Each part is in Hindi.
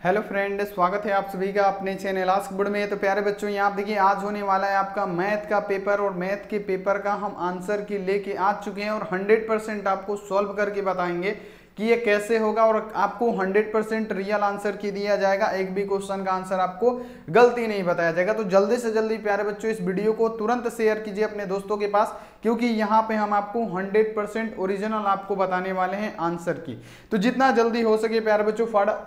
हेलो फ्रेंड, स्वागत है आप सभी का अपने चैनल आस्क बोर्ड में। तो प्यारे बच्चों, यहाँ आप देखिए आज होने वाला है आपका मैथ का पेपर और मैथ के पेपर का हम आंसर की लेके आ चुके हैं और 100% आपको सॉल्व करके बताएंगे कि ये कैसे होगा और आपको 100% रियल आंसर की दिया जाएगा। एक भी क्वेश्चन का आंसर आपको गलती नहीं बताया जाएगा। तो जल्दी से जल्दी प्यारे बच्चों इस वीडियो को तुरंत शेयर कीजिए अपने दोस्तों के पास, क्योंकि यहाँ पे हम आपको 100% ओरिजिनल आपको बताने वाले हैं आंसर की। तो जितना जल्दी हो सके प्यारे बच्चों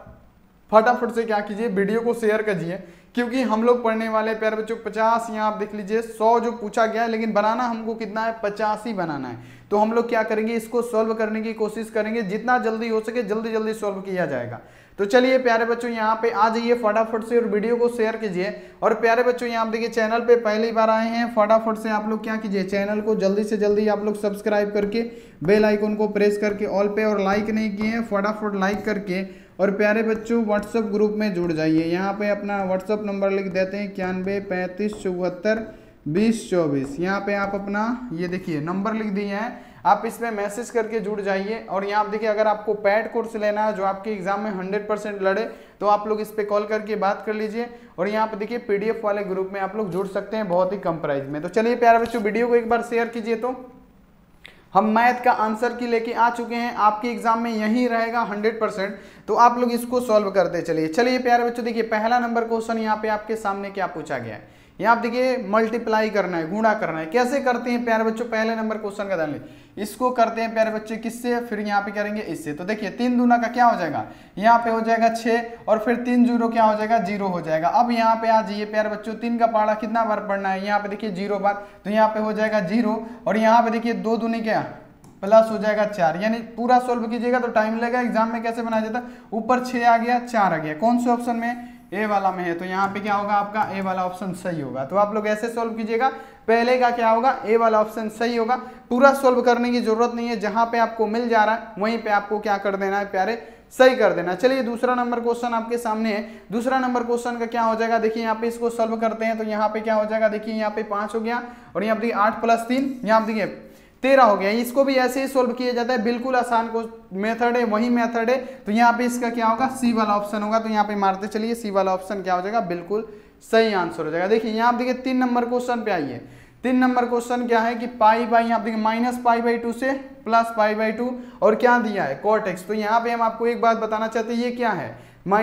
फटाफट से क्या कीजिए, वीडियो को शेयर कीजिए, क्योंकि हम लोग पढ़ने वाले प्यारे बच्चों 50, यहाँ आप देख लीजिए 100 जो पूछा गया है, लेकिन बनाना हमको कितना है, 50 ही बनाना है। तो हम लोग क्या करेंगे, इसको सॉल्व करने की कोशिश करेंगे, जितना जल्दी हो सके जल्दी जल्दी सॉल्व किया जाएगा। तो चलिए प्यारे बच्चों यहाँ पे आ जाइए फटाफट से और वीडियो को शेयर कीजिए। और प्यारे बच्चों यहाँ देखिए चैनल पे पहली बार आए हैं, फटाफट से आप लोग क्या कीजिए, चैनल को जल्दी से जल्दी आप लोग सब्सक्राइब करके बेल आइकन को प्रेस करके ऑल पे, और लाइक नहीं किए हैं फटाफट लाइक करके, और प्यारे बच्चों व्हाट्सएप ग्रुप में जुड़ जाइए। यहाँ पे अपना व्हाट्सएप नंबर लिख देते हैं 91 35 74 20 24। यहाँ पे आप अपना ये देखिए नंबर लिख दिए हैं, आप इस पे मैसेज करके जुड़ जाइए। और यहाँ आप देखिए अगर आपको पैड कोर्स लेना है जो आपके एग्जाम में 100% लड़े, तो आप लोग इस पे कॉल करके बात कर लीजिए। और यहाँ पे देखिए पीडीएफ वाले ग्रुप में आप लोग जुड़ सकते हैं बहुत ही कम प्राइस में। तो चलिए प्यारे बच्चों वीडियो को एक बार शेयर कीजिए। तो हम मैथ का आंसर की लेके आ चुके हैं, आपके एग्जाम में यही रहेगा 100%। तो आप लोग इसको सॉल्व करते चलिए प्यारे बच्चों देखिए पहला नंबर क्वेश्चन यहाँ पे आपके सामने क्या पूछा गया है। यहाँ आप देखिए मल्टीप्लाई करना है, गुणा करना है। कैसे करते हैं प्यारे बच्चों, पहले नंबर क्वेश्चन का ध्यान लें। इसको करते हैं प्यारे बच्चे किससे, फिर यहाँ पे करेंगे इससे। तो देखिए 3 दूना का क्या हो जाएगा, यहाँ पे हो जाएगा 6, और फिर 3 जीरो क्या हो जाएगा, 0 हो जाएगा। अब यहाँ पे आ जाइए प्यारे बच्चों, 3 का पहाड़ा कितना बार पढ़ना है, यहाँ पे देखिए 0 बार, तो यहाँ पे हो जाएगा 0। और यहाँ पे देखिए 2 दूनी क्या प्लस हो जाएगा 4, यानी पूरा सोल्व कीजिएगा तो टाइम लगेगा। एग्जाम में कैसे बनाया जाता है, ऊपर 6 आ गया 4 आ गया, कौन से ऑप्शन में, ए वाला में है। तो यहाँ पे क्या होगा आपका ए वाला ऑप्शन सही होगा। तो आप लोग ऐसे सोल्व कीजिएगा, पहले का क्या होगा, ए वाला ऑप्शन सही होगा। पूरा सोल्व करने की जरूरत नहीं है, जहां पे आपको मिल जा रहा है वहीं पे आपको क्या कर देना है प्यारे, सही कर देना। चलिए दूसरा नंबर क्वेश्चन आपके सामने है। दूसरा नंबर क्वेश्चन का क्या हो जाएगा, देखिए यहाँ पे इसको सोल्व करते हैं। तो यहाँ पे क्या हो जाएगा, देखिए यहाँ पे 5 हो गया, और यहाँ पे 8 + 3 यहाँ पे देखिए 13 हो गया। इसको भी ऐसे ही सोल्व किया जाता है, बिल्कुल आसान को मेथड है, वही मेथड है। तो यहाँ पे इसका क्या होगा, सी वाला ऑप्शन होगा। तो यहाँ पे मारते चलिए, सी वाला ऑप्शन क्या हो जाएगा, बिल्कुल सही आंसर हो जाएगा। देखिए यहाँ आप देखिए 3 नंबर क्वेश्चन पे आइए। 3 नंबर क्वेश्चन क्या है कि पाई बाई, यहाँ देखिए -π/2 से +π/2, और क्या दिया है cot x। तो यहाँ पे हम आपको एक बात बताना चाहते हैं, ये क्या है,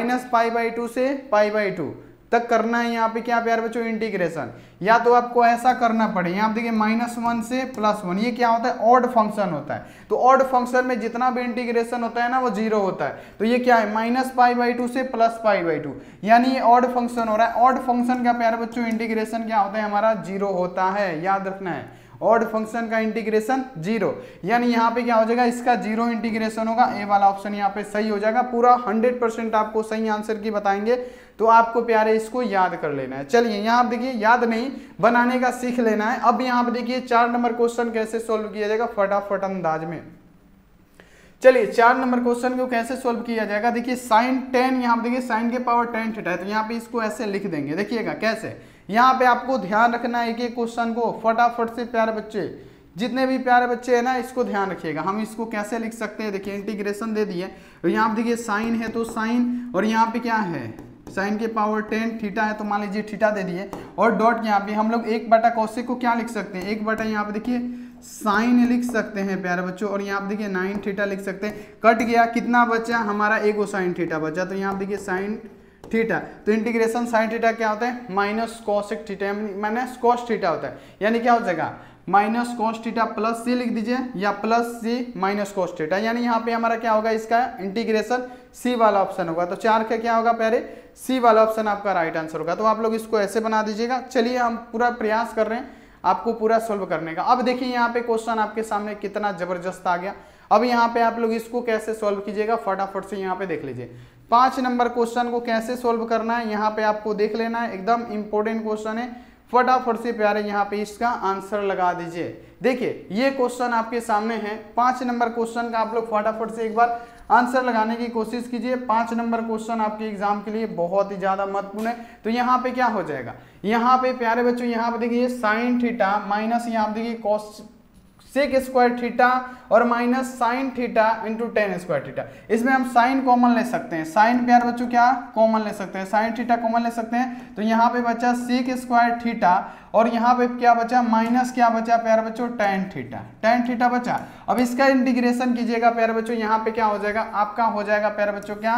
-π/2 से π/2 तक करना है। यहाँ पे क्या प्यारे बच्चों, इंटीग्रेशन। या तो आपको ऐसा करना पड़े, यहाँ देखिए -1 से +1, ये क्या होता है, ऑड फंक्शन होता है। तो ऑड फंक्शन में जितना भी इंटीग्रेशन होता है ना वो 0 होता है। तो ये क्या है, -π/2 से +π/2, यानी ये ऑड फंक्शन हो रहा है। ऑड फंक्शन का प्यारे बच्चों इंटीग्रेशन क्या होता है, हमारा 0 होता है, याद रखना है। ऑड फंक्शन का इंटीग्रेशन 0, यानी यहाँ पे क्या हो जाएगा, इसका 0 इंटीग्रेशन होगा। ए वाला ऑप्शन यहाँ पे सही हो जाएगा। पूरा 100% आपको सही आंसर की बताएंगे, तो आपको प्यारे इसको याद कर लेना है। चलिए यहाँ आप देखिए, याद नहीं बनाने का सीख लेना है। अब यहाँ पे देखिए 4 नंबर क्वेश्चन कैसे सोल्व किया जाएगा फटाफट अंदाज में। चलिए 4 नंबर क्वेश्चन को कैसे सोल्व किया जाएगा, देखिए sin 10, यहाँ पे देखिए sin के पावर 10 थीटा है। तो यहाँ पे इसको ऐसे लिख देंगे, देखिएगा कैसे। यहाँ पे आपको ध्यान रखना है, एक क्वेश्चन को फटाफट से प्यारे बच्चे, जितने भी प्यारे बच्चे हैं ना, इसको ध्यान रखिएगा। हम इसको कैसे लिख सकते हैं, देखिए इंटीग्रेशन दे दिए, तो यहाँ पे देखिए साइन है तो साइन, और यहाँ पे क्या है, साइन के पावर 10 थीटा है, तो मान लीजिए थीटा दे दिए, और डॉट यहाँ पे हम लोग 1/cos को क्या लिख सकते हैं, 1/ यहाँ पे देखिए साइन लिख सकते हैं प्यारे बच्चों, और यहाँ पे देखिए 9 थीटा लिख सकते हैं। कट गया, कितना बचा हमारा, एगो साइन थीटा बचा। तो यहाँ पे देखिए साइन थीटा, तो इंटीग्रेशन साइन थीटा क्या होता है, -cos थीटा, माने cos थीटा होता है। यानी क्या हो जाएगा, -cos थीटा + c लिख दीजिए, या +c -cos थीटा, यानी यहाँ पे हमारा क्या होगा, इसका इंटीग्रेशन सी वाला ऑप्शन होगा। तो 4 का क्या होगा प्यारे, सी वाला ऑप्शन आपका राइट आंसर होगा। तो आप लोग इसको ऐसे बना दीजिएगा। चलिए हम पूरा प्रयास कर रहे हैं आपको पूरा सोल्व करने का। अब देखिए यहाँ पे क्वेश्चन आपके सामने कितना जबरदस्त आ गया। अब यहाँ पे आप लोग इसको कैसे सोल्व कीजिएगा फटाफट से यहाँ पे देख लीजिए। 5 नंबर क्वेश्चन को कैसे सोल्व करना है यहाँ पे आपको देख लेना है, एकदम इंपॉर्टेंट क्वेश्चन है। फटाफट से प्यारे यहाँ पे इसका आंसर लगा दीजिए। देखिए ये क्वेश्चन आपके सामने है, 5 नंबर क्वेश्चन का आप लोग फटाफट से एक बार आंसर लगाने की कोशिश कीजिए। 5 नंबर क्वेश्चन आपके एग्जाम के लिए बहुत ही ज्यादा महत्वपूर्ण है। तो यहाँ पे क्या हो जाएगा, यहाँ पे प्यारे बच्चों, यहाँ पे देखिए साइन थीटा माइनस यहाँ पे देखिए कॉस सेक स्क्वायर थीटा और minus sine theta into tan square theta. इसमें हम साइन कॉमन ले सकते हैं, साइन प्यारे बच्चों क्या कॉमन ले सकते हैं, साइन थीटा कॉमन ले सकते हैं। तो यहाँ पे बचा सेक स्क्वायर थीटा और यहाँ पे क्या बचा माइनस क्या बचा प्यारे बच्चों टेन थीटा, टेन थीटा बचा। अब इसका इंटीग्रेशन कीजिएगा प्यारे बच्चों, यहाँ पे क्या हो जाएगा आपका हो जाएगा प्यारे बच्चों क्या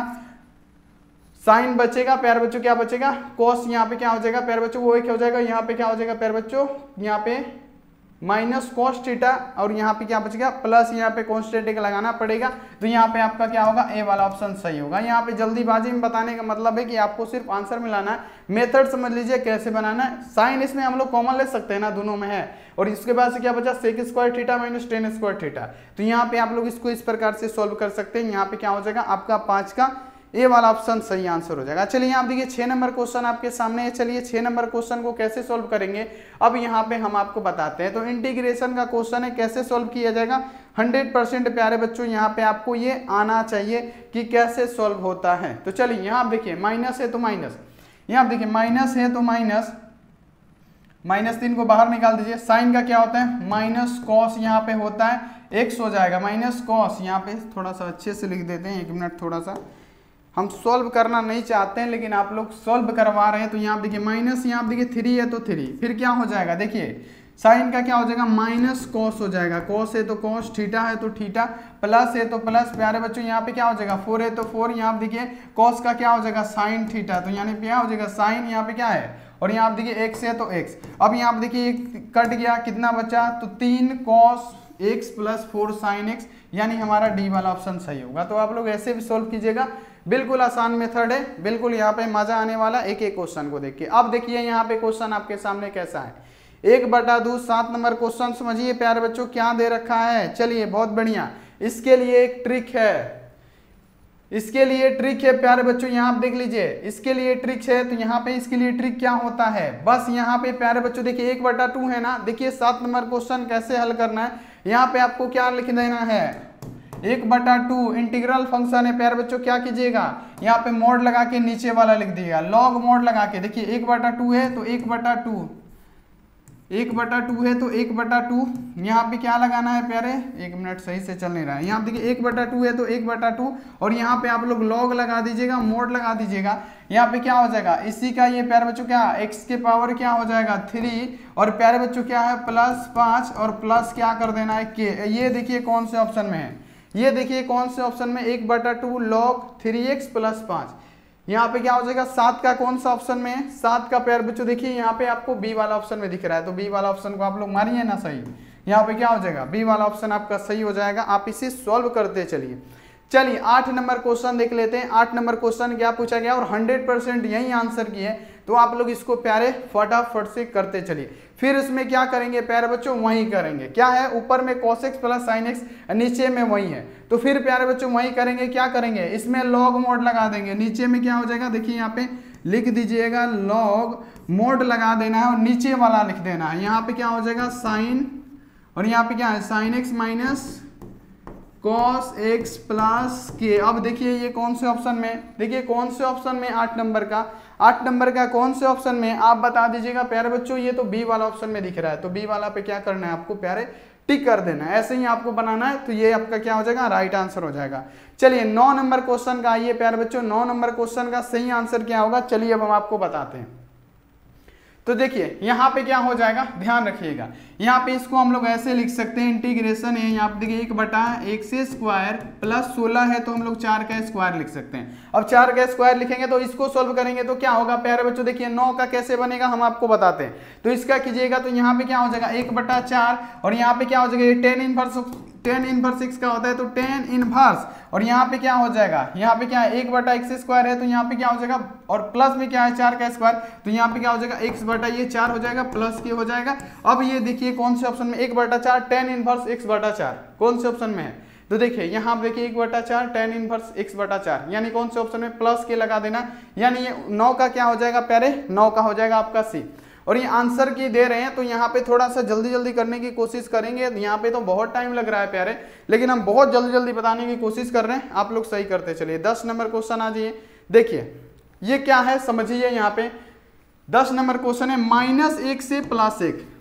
साइन बचेगा प्यारे बच्चों, क्या बचेगा कोस, यहाँ पे क्या हो जाएगा प्यारे बच्चों वो एक हो जाएगा, यहाँ पे क्या हो जाएगा प्यारे बच्चों यहाँ पे माइनस कॉस थीटा और यहाँ पे क्या बचेगा प्लस, यहाँ पे कॉन्स्टेंट एक लगाना पड़ेगा। तो यहाँ पे आपका क्या होगा ए वाला ऑप्शन सही होगा। यहाँ पे जल्दीबाजी में बताने का मतलब है कि आपको सिर्फ आंसर मिलाना है, मेथड समझ लीजिए कैसे बनाना है। साइन इसमें हम लोग कॉमन ले सकते हैं ना, दोनों में है। और इसके बाद से क्या बचा sec square theta minus tan square theta. तो यहाँ पे आप लोग इसको इस प्रकार से सोल्व कर सकते हैं। यहाँ पे क्या हो जाएगा आपका 5 का ए वाला ऑप्शन सही आंसर हो जाएगा। चलिए आप देखिए 6 नंबर क्वेश्चन आपके सामने है। चलिए 6 नंबर क्वेश्चन को कैसे सोल्व करेंगे अब यहाँ पे हम आपको बताते हैं। तो इंटीग्रेशन का क्वेश्चन है, कैसे सोल्व किया जाएगा 100% प्यारे बच्चों यहाँ पे आपको ये आना चाहिए कि कैसे सोल्व होता है। तो चलिए यहाँ आप देखिए माइनस है तो माइनस, यहाँ आप देखिए माइनस है तो माइनस, माइनस 3 को बाहर निकाल दीजिए। साइन का क्या होता है माइनस कॉस, यहाँ पे होता है एक्स हो जाएगा माइनस कॉस। यहाँ पे थोड़ा सा अच्छे से लिख देते हैं, 1 मिनट, थोड़ा सा हम सॉल्व करना नहीं चाहते हैं लेकिन आप लोग सॉल्व करवा रहे हैं। तो यहाँ देखिए माइनस, यहाँ देखिए 3 है तो 3, फिर क्या हो जाएगा देखिए साइन का क्या हो जाएगा माइनस कॉस हो जाएगा, कॉस है तो कॉस, थीटा है तो थीटा, प्लस है तो प्लस प्यारे बच्चों यहाँ पे क्या हो जाएगा 4 है तो 4, यहाँ देखिए कॉस का क्या हो जाएगा साइन थीटा, तो यानी क्या हो जाएगा साइन, यहाँ पे क्या है और यहाँ आप देखिए एक्स है तो एक्स। अब यहाँ आप देखिए कट गया, कितना बचा तो 3 cos x plus 4 sine x, यानी हमारा डी वाला ऑप्शन सही होगा। तो आप लोग ऐसे भी सोल्व कीजिएगा, बिल्कुल आसान मेथड है, बिल्कुल यहाँ पे मजा आने वाला एक एक क्वेश्चन को देख के। अब देखिए यहाँ पे क्वेश्चन आपके सामने कैसा है, 1/2 7 नंबर क्वेश्चन। समझिए प्यारे बच्चों क्या दे रखा है। चलिए बहुत बढ़िया, इसके लिए एक ट्रिक है, इसके लिए ट्रिक है प्यारे बच्चों, यहाँ आप देख लीजिए इसके लिए ट्रिक है। तो यहाँ पे इसके लिए ट्रिक क्या होता है, बस यहाँ पे प्यारे बच्चों देखिए 1/2 है ना, देखिए 7 नंबर क्वेश्चन कैसे हल करना है। यहाँ पे आपको क्या लिख देना है 1/2 इंटीग्रल फंक्शन है प्यारे बच्चों, क्या कीजिएगा यहाँ पे मोड लगा के नीचे वाला लिख दिएगा, लॉग मोड लगा के। देखिए 1/2 है तो 1/2 है तो 1/2 यहाँ पे क्या लगाना है प्यारे, 1 मिनट सही से चल नहीं रहा है। यहाँ देखिए 1/2 है तो 1/2 और यहाँ पे आप लोग लॉग लगा दीजिएगा, मोड लगा दीजिएगा। यहाँ पे क्या हो जाएगा इसी का ये प्यारे बच्चों क्या x के पावर क्या हो जाएगा 3 और प्यारे बच्चों क्या है +5 और प्लस क्या कर देना है k। ये देखिए कौन से ऑप्शन में है, ये देखिए कौन से ऑप्शन में 1/2 log 3x + 5। यहाँ पे क्या हो जाएगा 7 का कौन सा ऑप्शन में है, 7 का प्यारे बच्चों देखिए यहाँ पे आपको बी वाला ऑप्शन में दिख रहा है। तो बी वाला ऑप्शन को आप लोग मारिए ना सही, यहाँ पे क्या हो जाएगा बी वाला ऑप्शन आपका सही हो जाएगा। आप इसे सॉल्व करते चलिए। चलिए 8 नंबर क्वेश्चन देख लेते हैं। 8 नंबर क्वेश्चन क्या पूछा गया और 100% यही आंसर की है। तो आप लोग इसको प्यारे फटाफट से करते चलिए। फिर इसमें क्या करेंगे प्यारे बच्चों, वही करेंगे, क्या है ऊपर में cos x + sin x, नीचे में वही है। तो फिर प्यारे बच्चों वही करेंगे, क्या करेंगे इसमें लॉग मोड लगा देंगे। नीचे में क्या हो जाएगा देखिए यहाँ पे लिख दीजिएगा लॉग मोड लगा देना है और नीचे वाला लिख देना है। यहाँ पे क्या हो जाएगा साइन और यहाँ पे क्या है sin x - cos x + k। अब देखिए ये कौन से ऑप्शन में, देखिए कौन से ऑप्शन में 8 नंबर का, 8 नंबर का कौन से ऑप्शन में आप बता दीजिएगा प्यारे बच्चों। ये तो बी वाला ऑप्शन में दिख रहा है, तो बी वाला पे क्या करना है आपको प्यारे टिक कर देना है, ऐसे ही आपको बनाना है। तो ये आपका क्या हो जाएगा राइट आंसर हो जाएगा। चलिए 9 नंबर क्वेश्चन का आइए प्यारे बच्चों, 9 नंबर क्वेश्चन का सही आंसर क्या होगा चलिए अब हम आपको बताते हैं। तो देखिए यहाँ पे क्या हो जाएगा, ध्यान रखिएगा, यहाँ पे इसको हम लोग ऐसे लिख सकते हैं इंटीग्रेशन है, यहाँ पे देखिए 1/x² + 16 है तो हम लोग 4 का स्क्वायर लिख सकते हैं। अब 4 का स्क्वायर लिखेंगे तो इसको सोल्व करेंगे तो क्या होगा प्यारे बच्चों, देखिए 9 का कैसे बनेगा हम आपको बताते हैं। तो इसका कीजिएगा तो यहाँ पे क्या हो जाएगा 1/4 और यहाँ पे क्या हो जाएगा ये tan इनवर्स x का होता है तो tan इनवर्स, और यहाँ पे क्या हो जाएगा, यहाँ पे क्या है 1/x² है तो यहाँ पे क्या हो जाएगा और प्लस में क्या है 4 का स्क्वायर, तो यहाँ पे क्या हो जाएगा x/4 हो जाएगा प्लस के हो जाएगा। अब ये देखिए कौन से ऑप्शन में 1/4 tan इनवर्स x/4 कौन से ऑप्शन में है, तो देखिए यहाँ पे देखिए 1/4 tan इनवर्स x/4 यानी कौन से ऑप्शन में प्लस के लगा देना, यानी ये 9 का क्या हो जाएगा प्यारे, 9 का हो जाएगा आपका सी। और ये आंसर की दे रहे हैं तो यहाँ पे थोड़ा सा जल्दी जल्दी करने की कोशिश करेंगे, यहाँ पे तो बहुत टाइम लग रहा है प्यारे, लेकिन हम बहुत जल्दी जल्दी बताने की कोशिश कर रहे हैं, आप लोग सही करते चलिए। 10 नंबर क्वेश्चन आ जाइए, देखिए ये क्या है समझिए। यहाँ पे 10 नंबर क्वेश्चन है -1 से +1,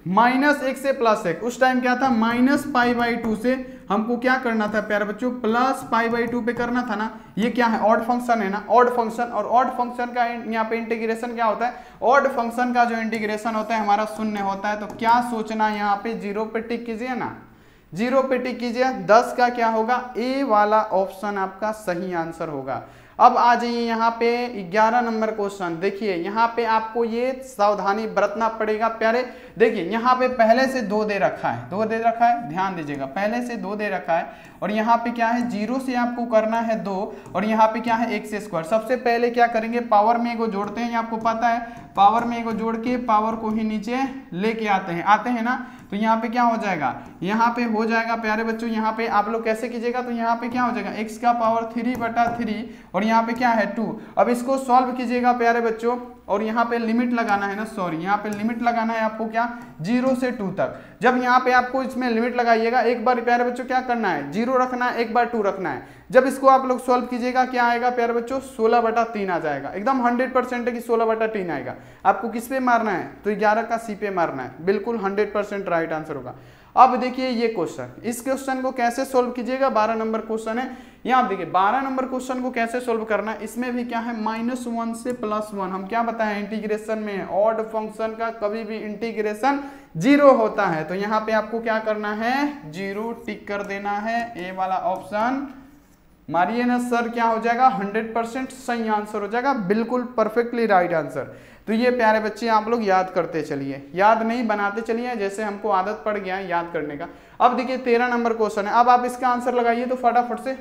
-1 से +1, उस टाइम क्या था -π/2 से हमको क्या करना था प्यारे बच्चों, +π/2 पे करना था ना। ये क्या है, ऑड फंक्शन है ना, ऑड फंक्शन। और ऑड फंक्शन का यहाँ पे इंटीग्रेशन क्या होता है, ऑड फंक्शन का जो इंटीग्रेशन होता है हमारा 0 होता है। तो क्या सोचना, यहाँ पे 0 पे टिक कीजिए ना, 0 पे टिक कीजिए। 10 का क्या होगा, ए वाला ऑप्शन आपका सही आंसर होगा। अब आ जाइए यहाँ पे 11 नंबर क्वेश्चन। देखिए यहाँ पे आपको ये सावधानी बरतना पड़ेगा प्यारे। देखिए यहाँ पे पहले से 2 दे रखा है, 2 दे रखा है, ध्यान दीजिएगा, पहले से 2 दे रखा है। और यहाँ पे क्या है, 0 से आपको करना है 2, और यहाँ पे क्या है x²। सबसे पहले क्या करेंगे, पावर में एगो जोड़ते हैं, आपको पता है पावर में एगो जोड़ के पावर को ही नीचे लेके आते हैं ना। तो यहाँ पे क्या हो जाएगा, यहाँ पे हो जाएगा प्यारे बच्चों, यहाँ पे आप लोग कैसे कीजिएगा, तो यहाँ पे क्या हो जाएगा x का पावर 3/3, और यहाँ पे क्या है 2। अब इसको सॉल्व कीजिएगा प्यारे बच्चों, और यहाँ पे लिमिट लगाना है ना, सॉरी यहाँ पे लिमिट लगाना है आपको क्या, 0 से 2 तक। जब यहाँ पे आपको इसमें लिमिट लगाइएगा, एक बार प्यारे बच्चों क्या करना है, 0 रखना है, एक बार 2 रखना है। जब इसको आप लोग सॉल्व कीजिएगा क्या आएगा प्यारे बच्चों, 16/3 आ जाएगा। एकदम 100% है कि 16/3 आएगा। आपको किस पे मारना है, तो 11 का सी पे मारना है, बिल्कुल 100% राइट आंसर होगा। अब देखिए ये क्वेश्चन, इस क्वेश्चन को कैसे सोल्व कीजिएगा, 12 नंबर क्वेश्चन है। यहाँ देखिए 12 नंबर क्वेश्चन को कैसे सोल्व करना है, इसमें भी क्या है -1 से +1। हम क्या बताएं, इंटीग्रेशन में ऑड फंक्शन का कभी भी इंटीग्रेशन 0 होता है। तो यहाँ पे आपको क्या करना है, 0 टिक कर देना है, ए वाला ऑप्शन मारिए ना सर, क्या हो जाएगा 100% सही आंसर हो जाएगा, बिल्कुल परफेक्टली राइट आंसर। तो ये प्यारे बच्चे आप लोग याद करते चलिए, याद नहीं बनाते चलिए, जैसे हमको आदत पड़ गया है याद करने का। अब देखिए 13 नंबर क्वेश्चन है। अब आप इसका आंसर लगाइए तो फटाफट से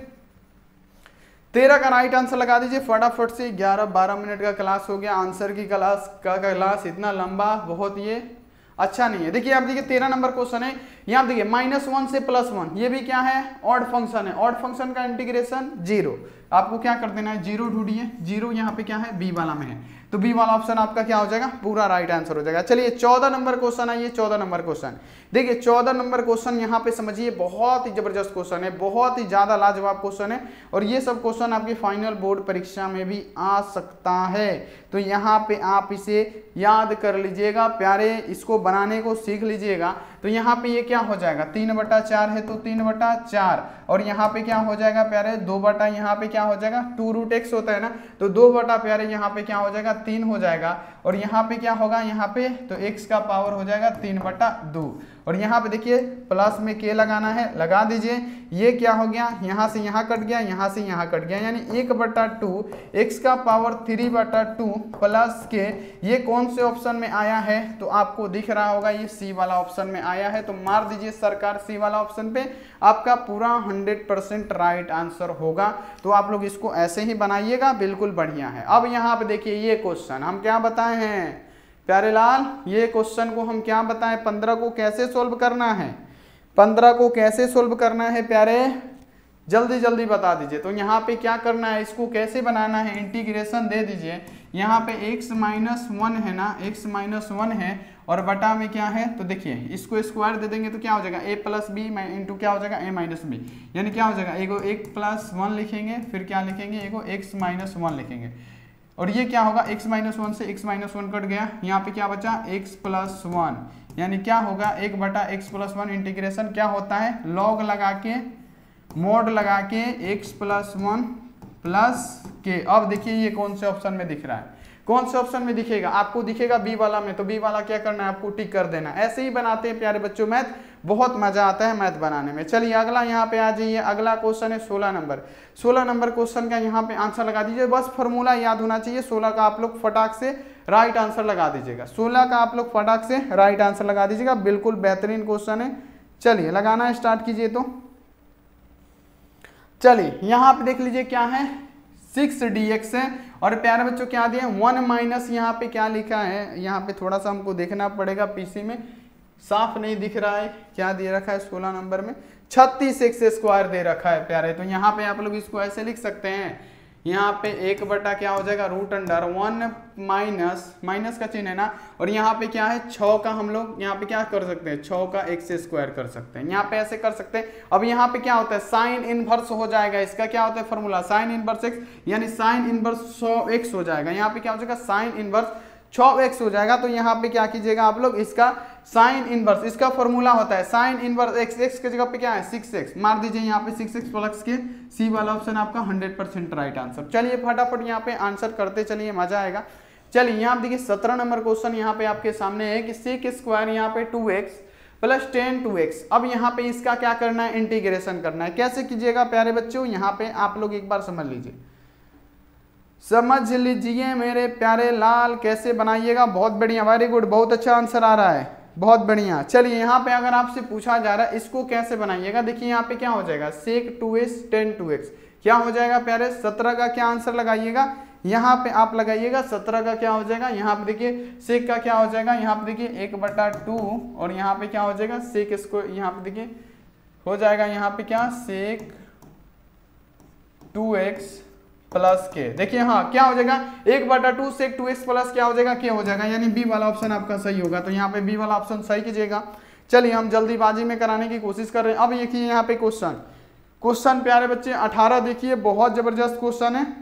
13 का राइट आंसर लगा दीजिए फटाफट से। 11-12 मिनट का क्लास हो गया, आंसर की क्लास इतना लंबा बहुत ये अच्छा नहीं है। देखिए आप देखिए 13 नंबर क्वेश्चन है, यहाँ देखिए -1 से +1, ये भी क्या है, ऑड फंक्शन है। ऑड फंक्शन का इंटीग्रेशन 0, आपको क्या कर देना है, 0 ढूंढिए। 0 यहाँ पे क्या है, बी वाला में है, तो बी वाला ऑप्शन आपका क्या हो जाएगा, पूरा राइट आंसर हो जाएगा। चलिए 14 नंबर क्वेश्चन है, ये 14 नंबर क्वेश्चन। देखिए 14 नंबर क्वेश्चन यहाँ पे समझिए, बहुत ही जबरदस्त क्वेश्चन है, बहुत ही ज्यादा लाजवाब क्वेश्चन है, और ये सब क्वेश्चन आपकी फाइनल बोर्ड परीक्षा में भी आ सकता है। तो यहाँ पे आप इसे याद कर लीजिएगा प्यारे, इसको बनाने को सीख लीजिएगा। तो यहाँ पे ये क्या हो जाएगा, 3/4 है तो 3/4, और यहाँ पे क्या हो जाएगा प्यारे, 2 यहाँ पे क्या हो जाएगा, 2√x होता है ना, तो 2 प्यारे यहाँ पे क्या हो जाएगा, 3 हो जाएगा। और यहाँ पे क्या होगा, यहाँ पे तो x का पावर हो जाएगा 3/2, और यहाँ पे देखिए प्लस में k लगाना है, लगा दीजिए। ये क्या हो गया, यहाँ से यहाँ कट गया, यहाँ से यहाँ कट गया, यानी 1/2 x का पावर 3/2 प्लस k। ये कौन से ऑप्शन में आया है, तो आपको दिख रहा होगा ये सी वाला ऑप्शन में आया है। तो मार दीजिए सरकार सी वाला ऑप्शन पे, आपका पूरा 100% राइट आंसर होगा। तो आप लोग इसको ऐसे ही बनाइएगा, बिल्कुल बढ़िया है। अब यहाँ पे देखिए ये क्वेश्चन हम क्या बताए हैं प्यारे लाल, ये क्वेश्चन को हम क्या बताएं, 15 को कैसे सोल्व करना है, 15 को कैसे सोल्व करना है प्यारे, जल्दी जल्दी बता दीजिए। तो यहाँ पे क्या करना है, इसको कैसे बनाना है, इंटीग्रेशन दे दीजिए। यहाँ पे x-1 है ना, x-1 है, और बटा में क्या है, तो देखिए इसको स्क्वायर दे देंगे तो क्या हो जाएगा, a+b इंटू क्या हो जाएगा, a-b, यानी क्या हो जाएगा, एगो x+1 लिखेंगे, फिर क्या लिखेंगे, एगो x-1 लिखेंगे। और ये क्या होगा, x-1 से x-1 कट गया, यहाँ पे क्या बचा, x+1, यानी क्या होगा 1/x+1। इंटीग्रेशन क्या होता है, लॉग लगा के मोड लगा के x+1 प्लस के। अब देखिए ये कौन से ऑप्शन में दिख रहा है, कौन से ऑप्शन में दिखेगा, आपको दिखेगा बी वाला में, तो बी वाला क्या करना है, आपको टिक कर देना। ऐसे ही बनाते हैं प्यारे बच्चों मैथ, बहुत मजा आता है मैथ बनाने में। चलिए अगला यहाँ पे आ जाइए, अगला क्वेश्चन है 16 नंबर। 16 नंबर क्वेश्चन का यहाँ पे आंसर लगा दीजिए, बस फॉर्मूला याद होना चाहिए। 16 का आप लोग फटाक से राइट आंसर लगा दीजिएगा, 16 का आप लोग फटाक से राइट आंसर लगा दीजिएगा, बिल्कुल बेहतरीन क्वेश्चन है। चलिए लगाना स्टार्ट कीजिए। तो चलिए यहाँ पे देख लीजिए क्या है, 6dx है, और प्यारे बच्चों क्या दिया, 1 माइनस यहाँ पे क्या लिखा है, यहाँ पे थोड़ा सा हमको देखना पड़ेगा, पीसी में साफ नहीं दिख रहा है, क्या दे रखा है 16 नंबर में, 36x² दे रखा है प्यारे। तो यहाँ पे आप लोग इसको ऐसे लिख सकते हैं, यहाँ पे 1 क्या हो जाएगा, √1 माइनस का चिन्ह है ना, और यहाँ पे क्या है 6 का, हम लोग यहाँ पे क्या कर सकते हैं, 6 का x² कर सकते हैं, यहाँ पे ऐसे कर सकते हैं। अब यहाँ पे क्या होता है, साइन इनवर्स हो जाएगा, इसका क्या होता है फॉर्मूला, साइन इनवर्स x, यानी साइन इनवर्स 100x हो जाएगा। यहाँ पे क्या हो जाएगा, साइन इनवर्स 6x हो जाएगा। तो यहाँ पे क्या कीजिएगा आप लोग, इसका साइन इनवर्स, इसका फॉर्मूला होता है साइन इनवर्स एक्स, एक्स की जगह पे क्या है 6x, मार दीजिए यहाँ पे 6x प्लस के, सी वाला ऑप्शन आपका 100% राइट आंसर। चलिए फटाफट यहाँ पे आंसर करते चलिए, मजा आएगा। चलिए यहाँ देखिए 17 नंबर क्वेश्चन यहाँ पे आपके सामने है कि सेक स्क्वायर यहाँ पे 2x प्लस 10 2x। अब यहाँ पे इसका क्या करना है, इंटीग्रेशन करना है। कैसे कीजिएगा प्यारे बच्चों, यहाँ पे आप लोग एक बार समझ लीजिए, समझ लीजिए मेरे प्यारे लाल, कैसे बनाइएगा। बहुत बढ़िया, वेरी गुड, बहुत अच्छा आंसर आ रहा है, बहुत बढ़िया। चलिए यहाँ पे अगर आपसे पूछा जा रहा है इसको कैसे बनाइएगा, देखिए यहाँ पे क्या हो जाएगा सेक 2x 10 2x, क्या हो जाएगा प्यारे 17 का क्या आंसर लगाइएगा, यहाँ पे आप लगाइएगा 17 का क्या हो जाएगा, यहाँ पे देखिए सेक का क्या हो जाएगा, यहाँ पे देखिए 1/2 और यहाँ पे क्या हो जाएगा सेक इसको, यहाँ पे देखिए हो जाएगा यहाँ पे क्या सेक 2x प्लस के, देखिए हाँ क्या हो जाएगा 1/2 सेक 2x प्लस क्या हो जाएगा के हो जाएगा, यानी बी वाला ऑप्शन आपका सही होगा। तो यहाँ पे बी वाला ऑप्शन सही कीजिएगा। चलिए हम जल्दीबाजी में कराने की कोशिश कर रहे हैं। अब देखिए यहाँ पे क्वेश्चन प्यारे बच्चे 18 देखिए, बहुत जबरदस्त क्वेश्चन है।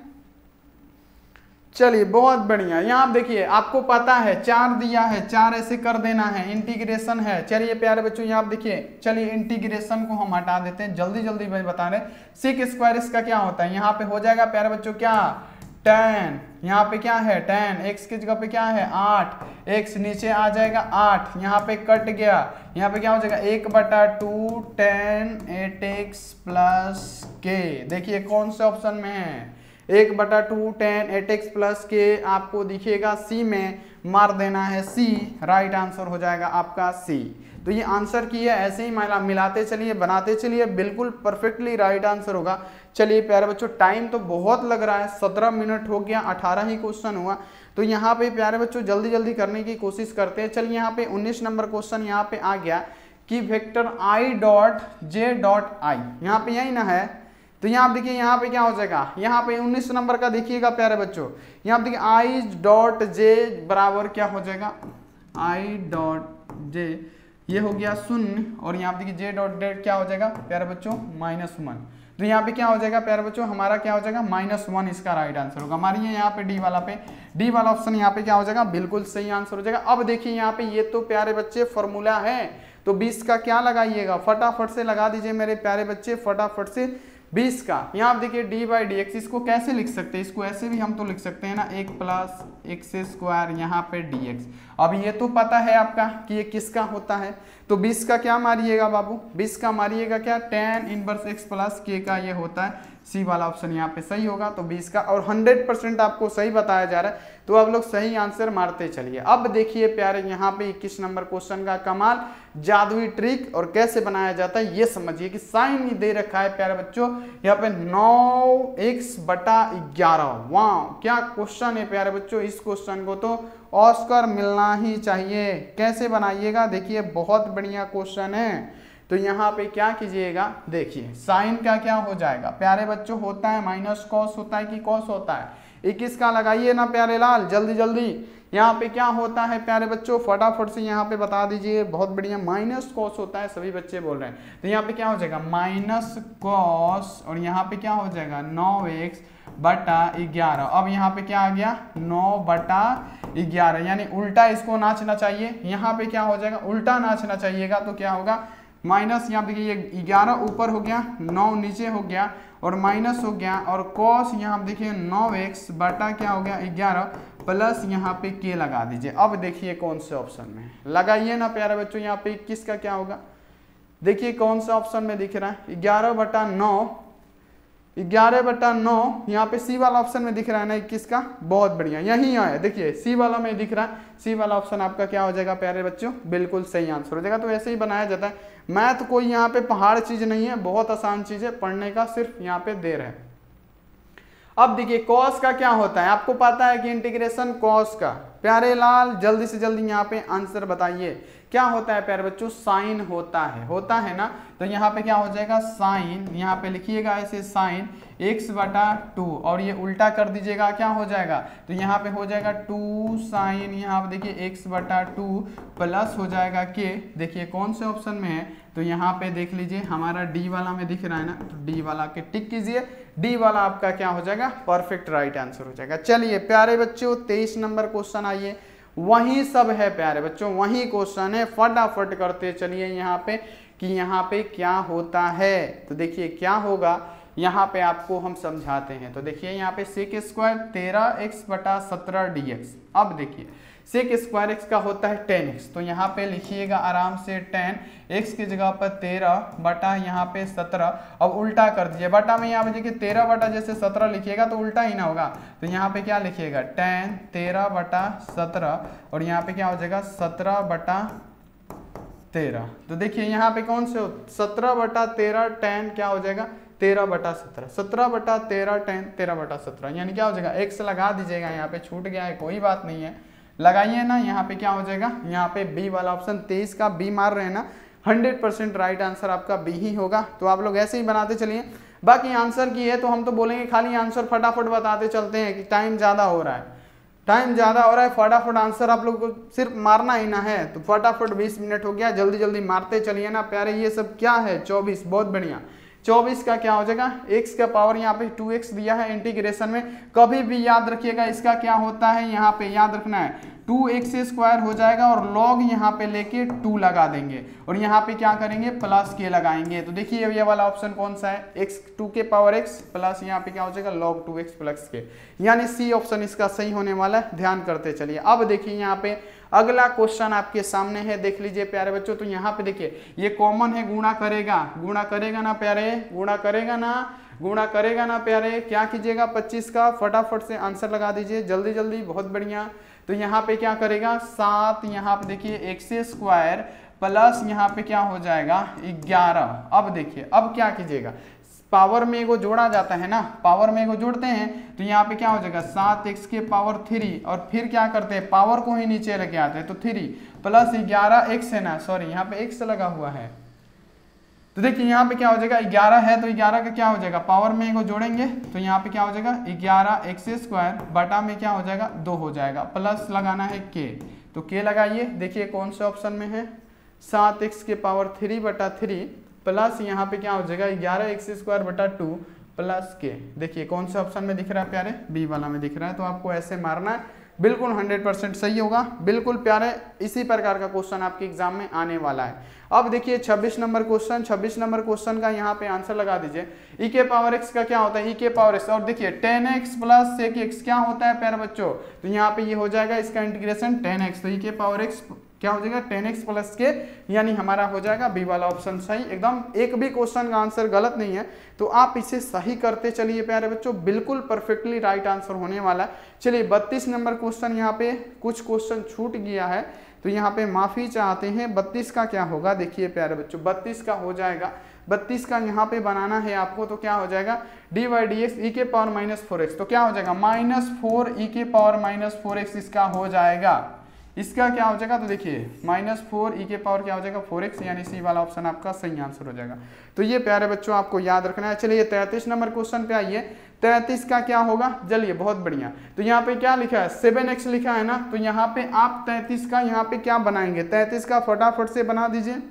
चलिए बहुत बढ़िया, यहाँ आप देखिए आपको पता है 4 दिया है, 4 ऐसे कर देना है, इंटीग्रेशन है। चलिए प्यारे बच्चों यहाँ आप देखिए, चलिए इंटीग्रेशन को हम हटा देते हैं, जल्दी जल्दी मैं बता रहे। सेक स्क्वायर इसका क्या होता है, यहाँ पे हो जाएगा प्यारे बच्चों क्या 10, यहाँ पे क्या है 10, x की जगह पे क्या है 8, x नीचे आ जाएगा 8, यहाँ पे कट गया, यहाँ पे क्या हो जाएगा 1/2 10 8x प्लस के। देखिए कौन से ऑप्शन में है 1/2 10 8x प्लस के, आपको दिखेगा सी में, मार देना है सी, राइट आंसर हो जाएगा आपका सी। तो ये आंसर की है, ऐसे ही मिलाते चलिए बनाते चलिए, बिल्कुल परफेक्टली राइट आंसर होगा। चलिए प्यारे बच्चों टाइम तो बहुत लग रहा है, 17 मिनट हो गया, 18 ही क्वेश्चन हुआ। तो यहाँ पे प्यारे बच्चों जल्दी जल्दी करने की कोशिश करते हैं। चलिए यहाँ पे 19 नंबर क्वेश्चन यहाँ पे आ गया कि vector i dot j dot i, यहाँ पे यही ना है। तो यहाँ आप देखिए यहाँ पे क्या हो जाएगा, यहाँ पे 19 नंबर का देखिएगा प्यारे बच्चों, यहाँ पे देखिए i डॉट जे बराबर क्या हो जाएगा i डॉट जे, ये हो गया 0, और यहाँ पे देखिए j डॉट डेट क्या हो जाएगा प्यारे बच्चों -1। तो यहाँ पे क्या हो जाएगा प्यारे बच्चों, हमारा क्या हो जाएगा -1, इसका राइट आंसर होगा। मारिए यहाँ पे डी वाला ऑप्शन यहाँ पे क्या हो जाएगा, बिल्कुल सही आंसर हो जाएगा। अब देखिए यहाँ पे ये तो प्यारे बच्चे फॉर्मूला है, तो 20 का क्या लगाइएगा, फटाफट से लगा दीजिए मेरे प्यारे बच्चे, फटाफट से 20 का। यहाँ आप देखिए d/dx, इसको कैसे लिख सकते हैं, इसको ऐसे भी हम तो लिख सकते हैं ना 1 प्लस x² यहाँ पे dx। अब ये तो पता है आपका कि ये किसका होता है, तो 20 का क्या मारिएगा बाबू, 20 का मारिएगा क्या tan inverse x plus k का, ये होता है सी वाला ऑप्शन यहाँ पे सही होगा। तो 20 का, और 100% आपको सही बताया जा रहा है, तो आप लोग सही आंसर मारते चलिए। अब देखिए प्यारे यहाँ पे 21 नंबर क्वेश्चन का कमाल जादुई ट्रिक, और कैसे बनाया जाता है ये समझिए कि साइन ही दे रखा है प्यारे बच्चों यहाँ पे 9x/11। वाह क्या क्वेश्चन है प्यारे बच्चों, इस क्वेश्चन को तो ऑस्कर मिलना ही चाहिए। कैसे बनाइएगा, देखिए बहुत बढ़िया क्वेश्चन है। तो यहाँ पे क्या कीजिएगा, देखिए साइन का क्या हो जाएगा प्यारे बच्चों, होता है माइनस कॉस होता है कि कॉस होता है, 21 का लगाइए ना प्यारे लाल जल्दी जल्दी। यहाँ पे क्या होता है प्यारे बच्चों, फटाफट से यहाँ पे बता दीजिए, बहुत बढ़िया, माइनस कॉस होता है, सभी बच्चे बोल रहे हैं। तो यहाँ पे क्या हो जाएगा माइनस कॉस, और यहाँ पे क्या हो जाएगा 9x/11। अब यहाँ पे क्या आ गया 9/11, यानी उल्टा इसको नाचना चाहिए। यहाँ पे क्या हो जाएगा उल्टा नाचना चाहिएगा, तो क्या होगा माइनस, यहाँ देखिए ये 11 ऊपर हो गया, 9 नीचे हो गया, और माइनस हो गया, और कॉस यहाँ देखिए 9x/ क्या हो गया 11 प्लस यहाँ पे के लगा दीजिए। अब देखिए कौन से ऑप्शन में लगाइए ना प्यारे बच्चों, यहाँ पे 21 का क्या होगा, देखिए कौन सा ऑप्शन में दिख रहा है 11/9, 11/9 यहाँ पे सी वाला ऑप्शन में दिख रहा है ना 21 का, बहुत बढ़िया यही है, देखिए सी वाला में दिख रहा है, सी वाला ऑप्शन आपका क्या हो जाएगा प्यारे बच्चों, बिल्कुल सही आंसर हो जाएगा। तो ऐसे ही बनाया जाता है, मैथ कोई यहाँ पे पहाड़ चीज नहीं है, बहुत आसान चीज है, पढ़ने का सिर्फ यहाँ पे देर है। अब देखिए कॉस का क्या होता है, आपको पता है कि इंटीग्रेशन कॉस का, प्यारे लाल जल्दी से जल्दी यहाँ पे आंसर बताइए क्या होता है प्यारे बच्चों, साइन होता है ना। तो यहाँ पे क्या हो जाएगा साइन, यहाँ पे लिखिएगा ऐसे साइन x/2, और ये उल्टा कर दीजिएगा क्या हो जाएगा, तो यहाँ पे हो जाएगा 2 साइन, यहाँ पे देखिए x/2 प्लस हो जाएगा के, देखिए कौन से ऑप्शन में है, तो यहाँ पे देख लीजिए हमारा डी वाला में दिख रहा है ना, तो डी वाला के टिक कीजिए, डी वाला आपका क्या हो जाएगा परफेक्ट राइट आंसर हो जाएगा। चलिए प्यारे बच्चों 23 नंबर क्वेश्चन आइए, वही सब है प्यारे बच्चों, वही क्वेश्चन है। फटाफट करते चलिए यहाँ पे कि यहाँ पे क्या होता है। तो देखिए क्या होगा यहाँ पे आपको हम समझाते हैं। तो देखिए यहाँ पे सेक स्क्वायर 13x/17 dx। अब देखिए सेक स्क्वायर x का होता है 10x, तो यहाँ पे लिखिएगा आराम से 10 x की जगह पर 13 बटा यहाँ पे 17। अब उल्टा कर दीजिए, बटा में यहाँ पे देखिए 13 बटा जैसे 17 लिखिएगा तो उल्टा ही ना होगा, तो यहाँ पे क्या लिखिएगा 10 13/17 और यहाँ पे क्या हो जाएगा 17/13। तो देखिए यहाँ पे कौन से 17/13 10 क्या हो जाएगा 13/17, 17/13 10 13/17, यानी क्या हो जाएगा x लगा दीजिएगा। यहाँ पे छूट गया है कोई बात नहीं है, लगाइए ना। यहाँ पे क्या हो जाएगा, यहाँ पे बी वाला ऑप्शन 23 का बी मार रहे हैं ना, 100% राइट आंसर आपका बी ही होगा। तो आप लोग ऐसे ही बनाते चलिए। बाकी आंसर की है तो हम तो बोलेंगे खाली आंसर फटाफट बताते चलते हैं कि टाइम ज़्यादा हो रहा है, टाइम ज़्यादा हो रहा है, फटाफट आंसर आप लोग को सिर्फ मारना ही ना है। तो फटाफट 20 मिनट हो गया, जल्दी जल्दी मारते चलिए ना प्यारे। ये सब क्या है 24, बहुत बढ़िया। 24 का क्या हो जाएगा x का पावर यहाँ पे 2x दिया है इंटीग्रेशन में। कभी भी याद रखिएगा इसका क्या होता है, यहाँ पे याद रखना है 2x² हो जाएगा और log यहाँ पे लेके 2 लगा देंगे और यहाँ पे क्या करेंगे प्लस के लगाएंगे। तो देखिए ये वाला ऑप्शन कौन सा है, x 2 के पावर x प्लस यहाँ पे क्या हो जाएगा log 2x प्लस के, यानी सी ऑप्शन इसका सही होने वाला है। ध्यान करते चलिए। अब देखिए यहाँ पे अगला क्वेश्चन आपके सामने है, देख लीजिए प्यारे बच्चों। तो यहाँ पे देखिए ये कॉमन है, गुणा करेगा, गुणा करेगा ना प्यारे, गुणा करेगा ना, गुणा करेगा ना प्यारे। क्या कीजिएगा 25 का फटाफट से आंसर लगा दीजिए जल्दी जल्दी, बहुत बढ़िया। तो यहाँ पे क्या करेगा 7, यहाँ पे देखिए x² प्लस यहाँ पे क्या हो जाएगा 11। अब देखिए अब क्या कीजिएगा, पावर में एगो जोड़ा जाता है ना, पावर में एगो जोड़ते हैं तो यहाँ पे क्या हो जाएगा 7x के पावर 3 और फिर क्या करते हैं पावर को ही नीचे लेके आते हैं, तो 3 प्लस 11x है ना, सॉरी यहाँ पे x लगा हुआ है। तो देखिए यहाँ पे क्या हो जाएगा 11 है तो 11 का क्या हो जाएगा पावर में एगो जोड़ेंगे तो यहाँ पे क्या हो जाएगा 11x² बटा में क्या हो जाएगा 2 हो जाएगा, प्लस लगाना है k, तो k लगाइए। देखिए कौन से ऑप्शन में है 7x के पावर 3 बटा 3 प्लस यहाँ पे क्या हो जाएगा 11x² बटा 2 प्लस के। देखिए कौन से ऑप्शन में दिख रहा है प्यारे, बी वाला में दिख रहा है। तो आपको ऐसे मारना है, बिल्कुल 100% सही होगा, बिल्कुल प्यारे। इसी प्रकार का क्वेश्चन आपके एग्जाम में आने वाला है। अब देखिए 26 नंबर क्वेश्चन, 26 नंबर क्वेश्चन का यहाँ पे आंसर लगा दीजिए। e के पावर x का क्या होता है, e के पावर x, और देखिए 10x प्लस sec x क्या होता है प्यारे बच्चों, तो यहाँ पे ये हो जाएगा इसका इंटीग्रेशन 10x, तो e के पावर x क्या हो जाएगा 10x प्लस के, यानी हमारा हो जाएगा बी वाला ऑप्शन सही। एकदम एक भी क्वेश्चन का आंसर गलत नहीं है, तो आप इसे सही करते चलिए प्यारे बच्चों, बिल्कुल परफेक्टली राइट आंसर होने वाला है। चलिए 32 नंबर क्वेश्चन, यहाँ पे कुछ क्वेश्चन छूट गया है तो यहाँ पे माफी चाहते हैं। 32 का क्या होगा देखिए प्यारे बच्चों, 32 का हो जाएगा, 32 का यहाँ पे बनाना है आपको, तो क्या हो जाएगा dy/dx e के पावर -4x, तो क्या हो जाएगा -4 e के पावर -4x इसका हो जाएगा। इसका क्या हो जाएगा तो देखिए -4 e के पावर क्या हो जाएगा 4x, यानी सी वाला ऑप्शन आपका सही आंसर हो जाएगा। तो ये प्यारे बच्चों आपको याद रखना है। चलिए 33 नंबर क्वेश्चन पे आइए। 33 का क्या होगा, चलिए बहुत बढ़िया। तो यहाँ पे क्या लिखा है 7x लिखा है ना, तो यहाँ पे आप 33 का यहाँ पे क्या बनाएंगे, 33 का फटाफट से बना दीजिए।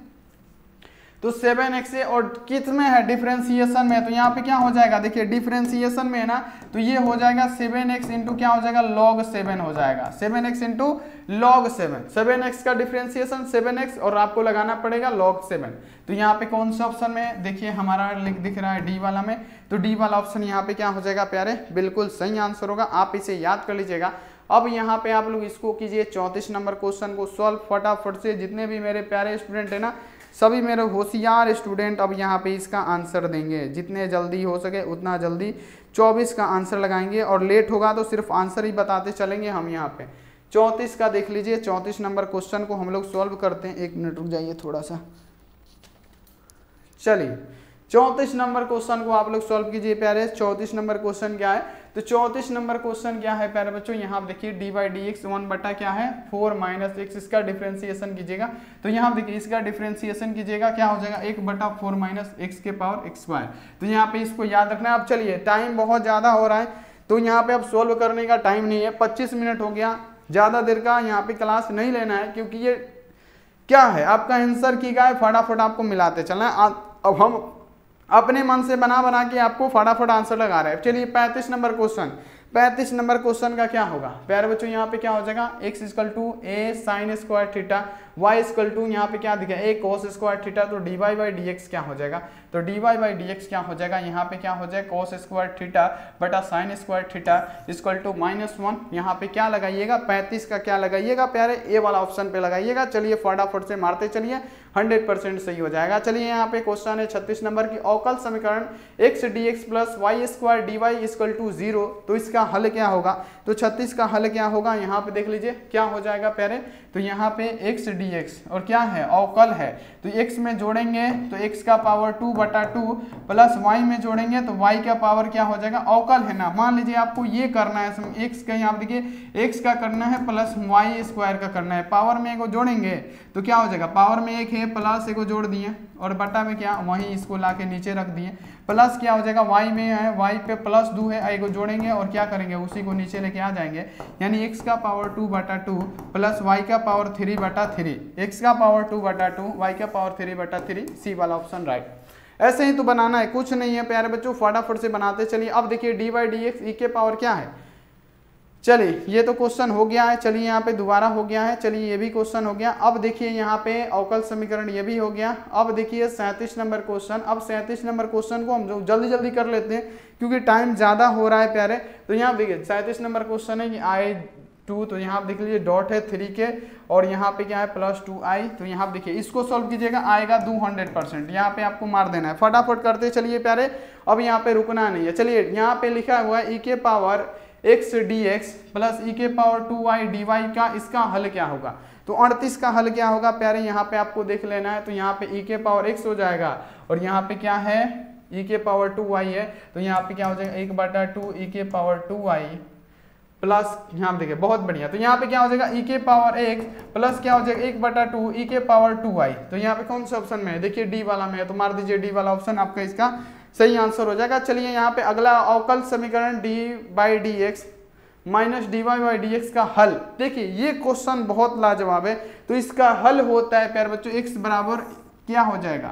तो 7x से और किस में है डिफरेंशिएशन में, तो यहाँ पे क्या हो जाएगा देखिए डिफरेंशिएशन में है ना, तो ये हो जाएगा 7x इंटू क्या हो जाएगा log 7 हो जाएगा, 7x इंटू log 7, 7x का डिफरेंशिएशन 7x और आपको लगाना पड़ेगा log 7। तो यहाँ पे कौन सा ऑप्शन में देखिए हमारा दिख रहा है डी वाला में, तो डी वाला ऑप्शन यहाँ पे क्या हो जाएगा प्यारे, बिल्कुल सही आंसर होगा। आप इसे याद कर लीजिएगा। अब यहाँ पे आप लोग इसको कीजिए 34 नंबर क्वेश्चन को सॉल्व फटाफट से। जितने भी मेरे प्यारे स्टूडेंट है ना, सभी मेरे होशियार स्टूडेंट अब यहाँ पे इसका आंसर देंगे, जितने जल्दी हो सके उतना जल्दी 24 का आंसर लगाएंगे, और लेट होगा तो सिर्फ आंसर ही बताते चलेंगे हम। यहाँ पे 34 का देख लीजिए, 34 नंबर क्वेश्चन को हम लोग सॉल्व करते हैं। 1 मिनट रुक जाइए थोड़ा सा। चलिए 34 नंबर क्वेश्चन को आप लोग सॉल्व कीजिए प्यारे। 34 नंबर क्वेश्चन क्या है, तो 34 नंबर क्वेश्चन क्या है प्यारे बच्चों, यहाँ देखिए dy/dx 1 बटा क्या है 4 - x, इसका डिफरेंशिएशन कीजिएगा। तो यहाँ देखिए इसका डिफरेंशिएशन कीजिएगा, क्या हो जाएगा 1 बटा 4 - x के पावर x²। तो यहाँ पे इसको याद रखना है। अब चलिए टाइम बहुत ज़्यादा हो रहा है, तो यहाँ पे अब सोल्व करने का टाइम नहीं है, 25 मिनट हो गया, ज़्यादा देर का यहाँ पे क्लास नहीं लेना है, क्योंकि ये क्या है आपका आंसर की गया है, फटाफट आपको मिलाते चलना है। अब हम अपने मन से बना के आपको फटाफट आंसर लगा रहे हैं। चलिए 35 नंबर क्वेश्चन, 35 नंबर क्वेश्चन का क्या होगा प्यारे बच्चों, यहाँ पे क्या हो जाएगा x equal to a sine square theta, y equal to यहाँ पे क्या दिखा ए कोस स्क्वायर थीटा, तो dy बाई dx क्या हो जाएगा, तो dy बाई dx क्या हो जाएगा, यहाँ पे क्या हो जाएगा कोस स्क्वायर थीटा बटा sine square theta equal to -1, यहाँ पे क्या लगाइएगा 35 का क्या लगाइएगा प्यारे, ए वाला ऑप्शन पे लगाइएगा। चलिए फटाफट से मारते चलिए, 100% सही हो जाएगा। चलिए यहाँ पे क्वेश्चन है 36 नंबर की, अवकल समीकरण x dx plus y square d y equal to 0, तो इसका हल क्या होगा, तो 36 का हल क्या होगा, यहाँ पे देख लीजिए क्या हो जाएगा प्यारे, तो यहाँ पे x dx और क्या है अवकल है, तो x में जोड़ेंगे तो x का पावर 2/2 प्लस y में जोड़ेंगे तो y का पावर क्या हो जाएगा, अवकल है ना। मान लीजिए आपको ये करना है, x का यहाँ देखिए x का करना है प्लस y स्क्वायर का करना है, पावर में एक जोड़ेंगे तो क्या हो जाएगा, पावर में एक है प्लस एक जोड़ दिए और बटा में क्या वहीं इसको ला के नीचे रख दिए, प्लस क्या हो जाएगा y में है, y पे प्लस 2 है, एक जोड़ेंगे और क्या करेंगे उसी को नीचे लेके आ जाएंगे, यानी x का पावर 2/2 प्लस y का पावर 3/3, x का पावर 2/2 y का पावर 3/3, सी वाला ऑप्शन राइट। ऐसे ही तो बनाना है, कुछ नहीं है प्यारे बच्चों, फटाफट से बनाते चलिए। अब देखिए d by d x e के पावर क्या है, चलिए ये तो क्वेश्चन हो गया है, चलिए यहाँ पे दोबारा हो गया है, चलिए ये भी क्वेश्चन हो गया। अब देखिए यहाँ पे अवकल समीकरण ये भी हो गया। अब देखिए 37 नंबर क्वेश्चन, अब 37 नंबर क्वेश्चन को हम जल्दी जल्दी कर लेते हैं क्योंकि टाइम ज़्यादा हो रहा है प्यारे। तो यहाँ देखिए 37 नंबर क्वेश्चन है कि I2, तो यहाँ देख लीजिए डॉट है 3 के और यहाँ पे क्या है +2i, तो यहाँ देखिए इसको सॉल्व कीजिएगा आएगा 200%, यहाँ पे आपको मार देना है, फटाफट करते चलिए प्यारे। अब यहाँ पे रुकना नहीं है, चलिए यहाँ पे लिखा हुआ है e के power x dx plus e के पावर 2y dy का इसका हल क्या होगा, तो 38 का हल क्या होगा प्यारे, यहाँ पे आपको देख लेना है। तो यहाँ पे e के पावर x हो जाएगा और यहाँ पे क्या है e के पावर 2y है, तो यहाँ पे क्या हो जाएगा 1/2 e के पावर 2y प्लस, यहाँ देखिए बहुत बढ़िया, तो यहाँ पे क्या हो जाएगा e के पावर x प्लस क्या हो जाएगा 1/2 e के पावर 2y, तो यहाँ पे कौन सा ऑप्शन में है, देखिए डी वाला में है, तो मार दीजिए डी वाला ऑप्शन आपका इसका सही आंसर हो जाएगा। चलिए यहाँ पे अगला अवकल समीकरण d by d x minus d y by d x का हल, देखिए ये क्वेश्चन बहुत लाजवाब है। तो इसका हल होता है प्यारे बच्चों x बराबर क्या हो जाएगा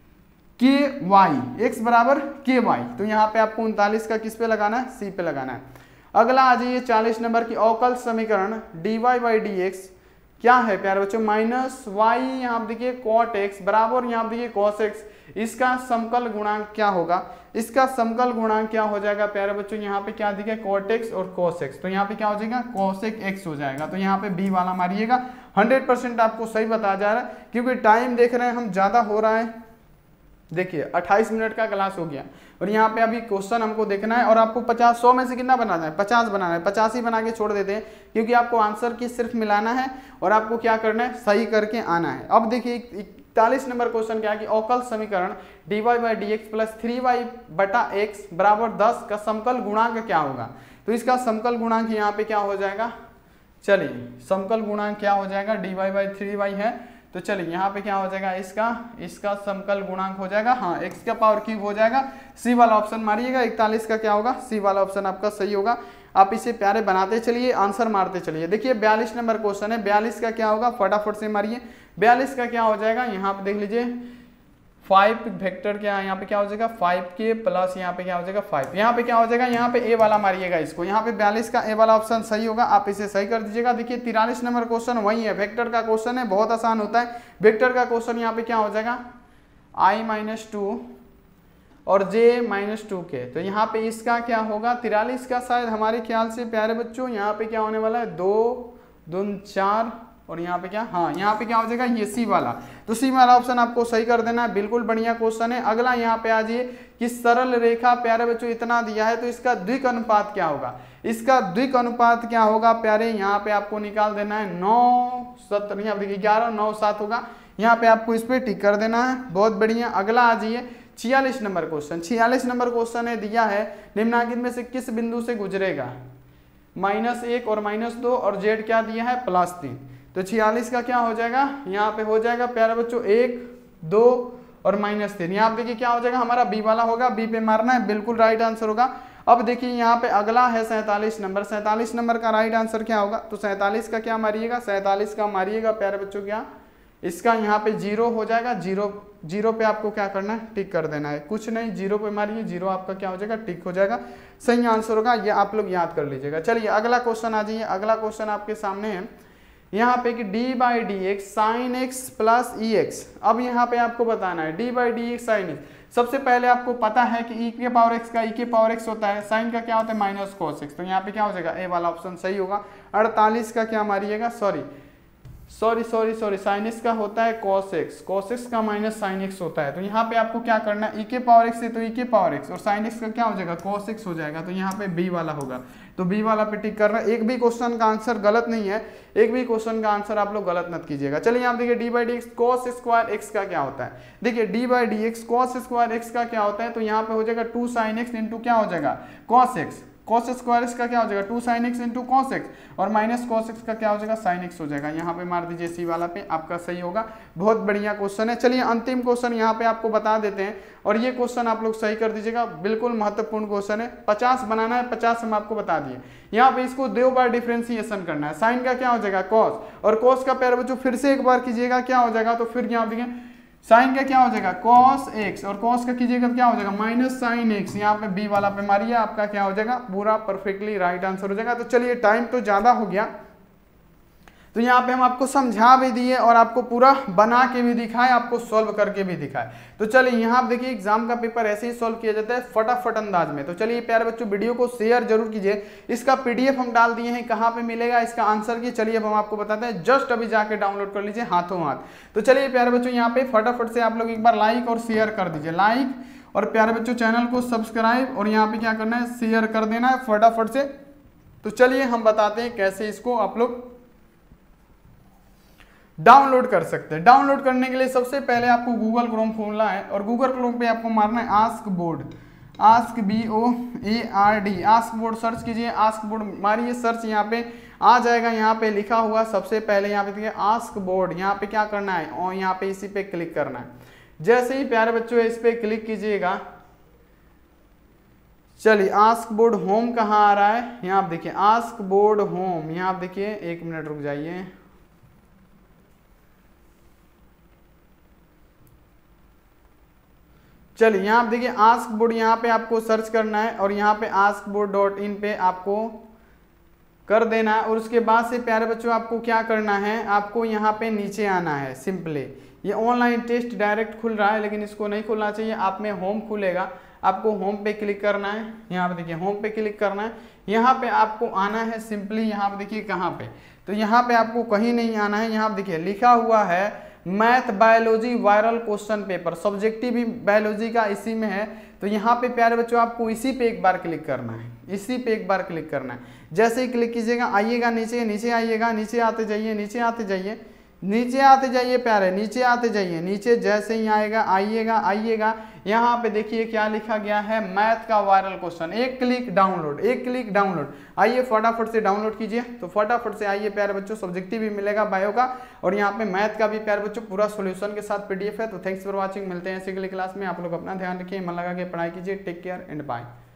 के वाई, x बराबर के वाई, तो यहाँ पे आपको 39 का किस पे लगाना है, सी पे लगाना है। अगला आ जाइए 40 नंबर की अवकल समीकरण d y by d x क्या है प्यारे बच्चों माइनस वाई, यहाँ देखिए कॉट एक्स बराबर यहाँ देखिए कॉस एक्स, इसका समकल गुणांक क्या होगा, इसका समकल गुणांक क्या हो जाएगा प्यारे बच्चों, यहाँ पे क्या दिखे कॉट एक्स और कॉस एक्स, तो यहाँ पे क्या हो जाएगा कॉसेक एक्स हो जाएगा, तो यहाँ पे बी वाला मारिएगा। 100% आपको सही बता जा रहा है क्योंकि टाइम देख रहे हैं हम ज़्यादा हो रहा है। देखिए 28 मिनट का क्लास हो गया और यहाँ पे अभी क्वेश्चन हमको देखना है और आपको 100 में से कितना बनाना है, 50 बनाना है, 50 ही बना के छोड़ देते हैं क्योंकि आपको आंसर की सिर्फ मिलाना है और आपको क्या करना है सही करके आना है। अब देखिए 41 नंबर क्वेश्चन क्या है कि अवकल समीकरण dy by d x plus 3y/x बराबर 10 का समकल गुणांक क्या होगा, तो इसका समकल गुणांक यहाँ पे क्या हो जाएगा, चलिए समकल गुणांक क्या हो जाएगा dy बाई 3y है, तो चलिए यहाँ पे क्या हो जाएगा इसका समकल गुणांक हो जाएगा, हाँ x का पावर क्यूब हो जाएगा, सी वाला ऑप्शन मारिएगा। 41 का क्या होगा, सी वाला ऑप्शन आपका सही होगा। आप इसे प्यारे बनाते चलिए, आंसर मारते चलिए। देखिए 42 नंबर क्वेश्चन है, 42 का क्या होगा फटाफट से मारिए। 42 का क्या हो जाएगा, यहाँ पे देख लीजिए 5 वेक्टर क्या है, यहाँ पे क्या हो जाएगा 5 के प्लस यहाँ पे क्या हो जाएगा 5, यहाँ पे क्या हो जाएगा, यहाँ पे ए वाला मारिएगा इसको, यहाँ पे 42 का ए वाला ऑप्शन सही होगा, आप इसे सही कर दीजिएगा। देखिए 43 नंबर क्वेश्चन वही है, वेक्टर का क्वेश्चन है, बहुत आसान होता है वेक्टर का क्वेश्चन। यहाँ पे क्या हो जाएगा i-2 और j-2 के, तो यहाँ पे इसका क्या होगा 43 का शायद हमारे ख्याल से प्यारे बच्चों यहाँ पे क्या होने वाला है 2 दून 4 और यहाँ पे क्या, हाँ यहाँ पे क्या हो जाएगा ये सी वाला, तो सी वाला ऑप्शन आपको सही कर देना है। बिल्कुल बढ़िया क्वेश्चन है। अगला यहाँ पे आ जाइए कि सरल रेखा प्यारे बच्चों इतना दिया है तो इसका द्विक अनुपात क्या होगा, इसका द्विक अनुपात क्या होगा प्यारे, यहाँ पे आपको निकाल देना है 9/7, यहाँ देखिए 11/9/7 होगा, यहाँ पे आपको इस पे टिक कर देना है। बहुत बढ़िया। अगला आ जाइए 46 नंबर क्वेश्चन। 46 नंबर क्वेश्चन है दिया है निम्नलिखित में से किस बिंदु से गुजरेगा, -1 और -2 और जेड क्या दिया है +3, तो 46 का क्या हो जाएगा, यहाँ पे हो जाएगा प्यारे बच्चों 1 2 और -3, यहाँ पे देखिए क्या हो जाएगा हमारा बी वाला होगा, बी पे मारना है, बिल्कुल राइट आंसर होगा। अब देखिए यहाँ पे अगला है 47 नंबर, 47 नंबर का राइट आंसर क्या होगा, तो 47 का क्या मारिएगा, 47 का मारिएगा प्यारे बच्चों क्या इसका यहाँ पे 0 हो जाएगा, 0 पे आपको क्या करना है, टिक कर देना है, कुछ नहीं 0 पे मारिए, 0 आपका क्या हो जाएगा, टिक हो जाएगा, सही आंसर होगा। ये आप लोग याद कर लीजिएगा। चलिए अगला क्वेश्चन आ जाइए। अगला क्वेश्चन आपके सामने है यहाँ पे कि d/dx sin x plus ex। अब यहाँ पे आपको बताना है d/dx sin x। सबसे पहले आपको पता है कि e के पावर x का e के पावर x होता है, साइन का क्या होता है माइनस cos x, तो यहाँ पे क्या हो जाएगा, ए वाला ऑप्शन सही होगा। 48 का क्या मारिएगा, सॉरी साइन एक्स का होता है cos x का माइनस साइन एक्स होता है। तो यहाँ पे आपको क्या करना है, e के पावर x है तो e के पावर x और साइन x का क्या हो जाएगा, cos x हो जाएगा। तो यहाँ पे b वाला होगा, तो b वाला पे टिक करना है। एक भी क्वेश्चन का आंसर गलत नहीं है, एक भी क्वेश्चन का आंसर आप लोग गलत मत कीजिएगा। चलिए यहाँ देखिए d/dx cos स्क्वायर x का क्या होता है। देखिए d/dx cos स्क्वायर x का क्या होता है, तो यहाँ पे हो जाएगा 2 sin x इंटू क्या हो जाएगा cos x, cos square x का क्या हो जाएगा 2 sin x into cos x और माइनस cos x का क्या हो जाएगा sin x हो जाएगा। यहाँ पे मार दीजिए सी वाला पे, आपका सही होगा। बहुत बढ़िया क्वेश्चन है। चलिए अंतिम क्वेश्चन यहाँ पे आपको बता देते हैं और ये क्वेश्चन आप लोग सही कर दीजिएगा, बिल्कुल महत्वपूर्ण क्वेश्चन है। 50 बनाना है, 50 हम आपको बता दिए। यहाँ पे इसको 2 बार डिफ्रेंसिएशन करना है। साइन का क्या हो जाएगा cos और cos का प्यारे बच्चों फिर से एक बार कीजिएगा, क्या हो जाएगा, तो फिर यहाँ देखिए साइन का क्या हो जाएगा cos x और cos का कीजिएगा क्या हो जाएगा माइनस साइन x। यहाँ पे b वाला पे मारिए, आपका क्या हो जाएगा, पूरा परफेक्टली राइट आंसर हो जाएगा। तो चलिए टाइम तो ज्यादा हो गया, तो यहाँ पे हम आपको समझा भी दिए और आपको पूरा बना के भी दिखाए, आपको सॉल्व करके भी दिखाए। तो चलिए यहाँ आप देखिए एग्जाम का पेपर ऐसे ही सॉल्व किया जाता है फटाफट अंदाज में। तो चलिए प्यारे बच्चों वीडियो को शेयर जरूर कीजिए। इसका पीडीएफ हम डाल दिए हैं, कहाँ पे मिलेगा इसका आंसर की, चलिए अब हम आपको बताते हैं, जस्ट अभी जाके डाउनलोड कर लीजिए हाथों हाथ। तो चलिए प्यारे बच्चों यहाँ पे फटाफट से आप लोग एक बार लाइक और शेयर कर दीजिए, लाइक और प्यारे बच्चों चैनल को सब्सक्राइब और यहाँ पे क्या करना है, शेयर कर देना है फटाफट से। तो चलिए हम बताते हैं कैसे इसको आप लोग डाउनलोड कर सकते हैं। डाउनलोड करने के लिए सबसे पहले आपको गूगल क्रोम खोलना है और गूगल क्रोम पे आपको मारना है ask board, ask BOARD, ask board search कीजिए। आस्क बोर्ड मारिए सर्च, यहाँ पे आ जाएगा, यहाँ पे लिखा हुआ सबसे पहले यहाँ पे देखिए आस्क बोर्ड। यहाँ पे क्या करना है और यहाँ पे इसी पे क्लिक करना है। जैसे ही प्यारे बच्चों इस पे क्लिक कीजिएगा, चलिए आस्क बोर्ड होम कहाँ आ रहा है, यहाँ आप देखिए आस्क बोर्ड होम, यहाँ आप देखिए, एक मिनट रुक जाइए, चलिए यहाँ आप देखिए आस्क बोर्ड, यहाँ पे आपको सर्च करना है और यहाँ पे askboard.in पे आपको कर देना है। और उसके बाद से प्यारे बच्चों आपको क्या करना है, आपको यहाँ पे नीचे आना है सिंपली। ये ऑनलाइन टेस्ट डायरेक्ट खुल रहा है लेकिन इसको नहीं खुलना चाहिए, आप में होम खुलेगा, आपको होम पे क्लिक करना है। यहाँ पे देखिए होम पे क्लिक करना है, यहाँ पे आपको आना है सिंपली, यहाँ पे देखिए कहाँ पे, तो यहाँ पे आपको कहीं नहीं आना है। यहाँ पे देखिए लिखा हुआ है math biology viral question paper, subjective भी बायोलॉजी का इसी में है। तो यहाँ पे प्यारे बच्चों आपको इसी पे एक बार क्लिक करना है, इसी पे एक बार क्लिक करना है। जैसे ही क्लिक कीजिएगा आइएगा नीचे, नीचे आइएगा, नीचे आते जाइए, नीचे आते जाइए, नीचे आते जाइए प्यारे, नीचे आते जाइए, नीचे जैसे ही आएगा आइएगा आइएगा, यहाँ पे देखिए क्या लिखा गया है, मैथ का वायरल क्वेश्चन, एक क्लिक डाउनलोड, एक क्लिक डाउनलोड। आइए फटाफट से डाउनलोड कीजिए। तो फटाफट से आइए प्यारे बच्चों, सब्जेक्टिव भी मिलेगा बायो का और यहाँ पे मैथ का भी प्यारे बच्चों पूरा सॉल्यूशन के साथ पीडीएफ है। तो थैंक्स फॉर वॉचिंग, मिलते हैं इसी अगली क्लास में। आप लोग अपना ध्यान रखिए, मन लगा के पढ़ाई कीजिए। Take care and bye.